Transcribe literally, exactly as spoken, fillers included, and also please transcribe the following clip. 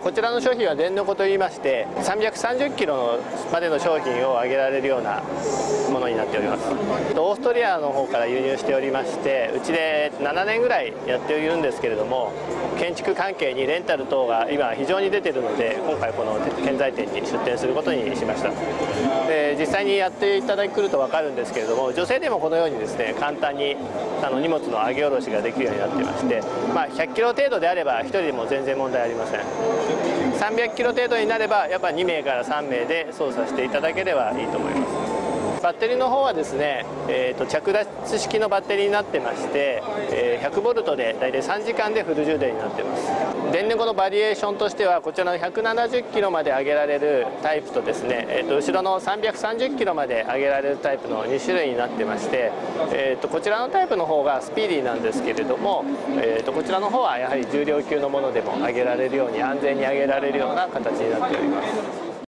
こちらの商品は電の子といいまして、さんびゃくさんじゅっキロまでの商品を上げられるようなものになっております。オーストリアの方から輸入しておりまして、うちでななねんぐらいやっているんですけれども、建築関係にレンタル等が今非常に出ているので、今回この建材店に出店することにしました。で実際にやっていただくると分かるんですけれども、女性でもこのようにですね、簡単にあの荷物の上げ下ろしができるようになっていまして、まあ、ひゃっキロ程度であればひとりでも全然問題ありません。さんびゃくキロ程度になればやっぱにめいからさんめいで操作していただければいいと思います。バッテリーの方はですね、えー、と着脱式のバッテリーになってまして、えー、ひゃくボルトで大体さんじかんでフル充電になっています。電ネコのバリエーションとしては、こちらのひゃくななじゅっキロまで上げられるタイプとですね、えー、と後ろのさんびゃくさんじゅっキロまで上げられるタイプのにしゅるいになってまして、えー、とこちらのタイプの方がスピーディーなんですけれども、えー、とこちらの方はやはり重量級のものでも上げられるように、安全に上げられるような形になっております。